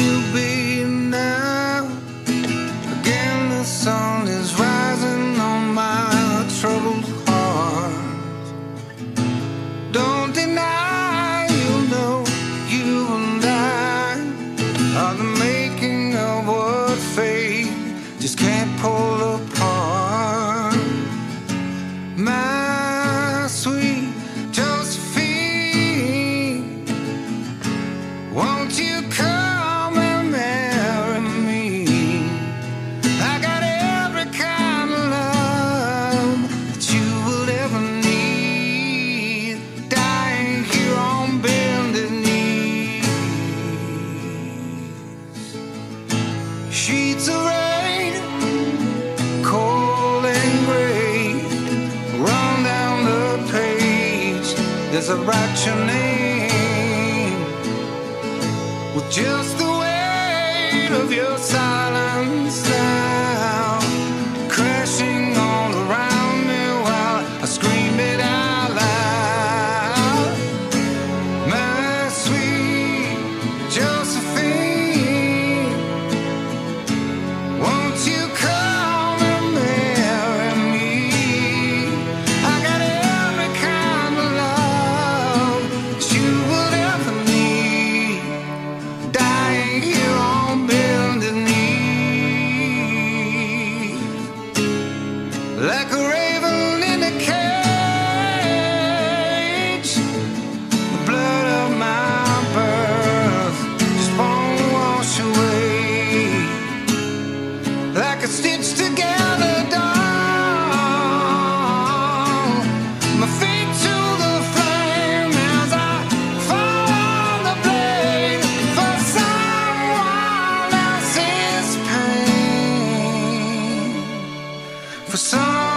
you be now? Again the sun is rising on my troubled heart. Don't deny, you know, you and I are the making of what fate just can't pull apart. My sweet Josephine, won't you come and marry me? I got every kind of love that you would ever need, dying here on bended knees. Sheets of rain, cold and gray, run down the page. There's a write your name with just the weight of your silence now, crashing all around me while I scream it out loud. My sweet Josephine, won't you come and marry me? I got every kind of love that you would ever need, dying here on bended knees. Like a raven in a cage, the blood of my birth just won't wash away. Like a stitched together doll, my feet to the flame as I fall on the blade for someone else's pain, for someone